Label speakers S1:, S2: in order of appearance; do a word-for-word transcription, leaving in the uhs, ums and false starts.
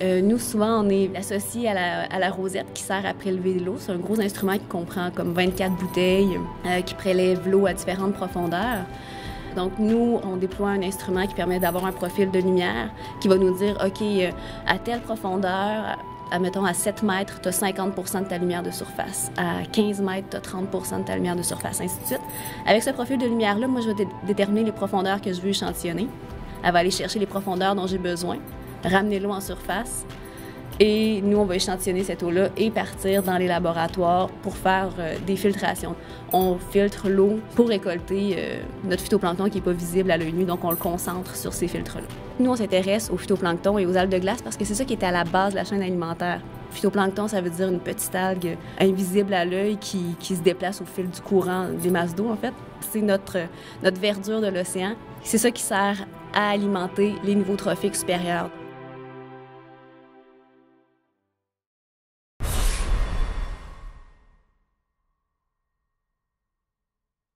S1: Euh, nous, souvent, on est associé à la, à la rosette qui sert à prélever l'eau. C'est un gros instrument qui comprend comme vingt-quatre bouteilles, euh, qui prélève l'eau à différentes profondeurs. Donc, nous, on déploie un instrument qui permet d'avoir un profil de lumière qui va nous dire, OK, euh, à telle profondeur, admettons, à sept mètres, tu as cinquante pour cent de ta lumière de surface. À quinze mètres, tu as trente pour cent de ta lumière de surface, ainsi de suite. Avec ce profil de lumière-là, moi, je vais dé- déterminer les profondeurs que je veux échantillonner. Elle va aller chercher les profondeurs dont j'ai besoin, ramener l'eau en surface. Et nous, on va échantillonner cette eau-là et partir dans les laboratoires pour faire euh, des filtrations. On filtre l'eau pour récolter euh, notre phytoplancton qui n'est pas visible à l'œil nu, donc on le concentre sur ces filtres-là. Nous, on s'intéresse au phytoplancton et aux algues de glace parce que c'est ça qui est à la base de la chaîne alimentaire. Phytoplancton, ça veut dire une petite algue invisible à l'œil qui, qui se déplace au fil du courant des masses d'eau, en fait. C'est notre, notre verdure de l'océan. C'est ça qui sert à alimenter les niveaux trophiques supérieurs.